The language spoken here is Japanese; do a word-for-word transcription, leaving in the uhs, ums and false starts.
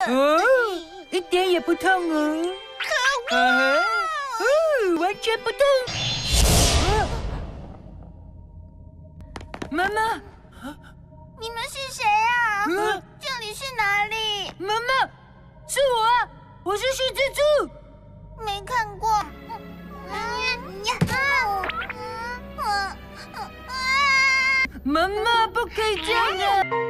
哦，一点也不痛哦。可恶！哦，完全不痛。啊、妈妈， 你们是谁啊？ 嗯、 这里是哪里？ 妈妈，是我啊，我是新蜘蛛。 没看过。 妈妈，不可以这样的。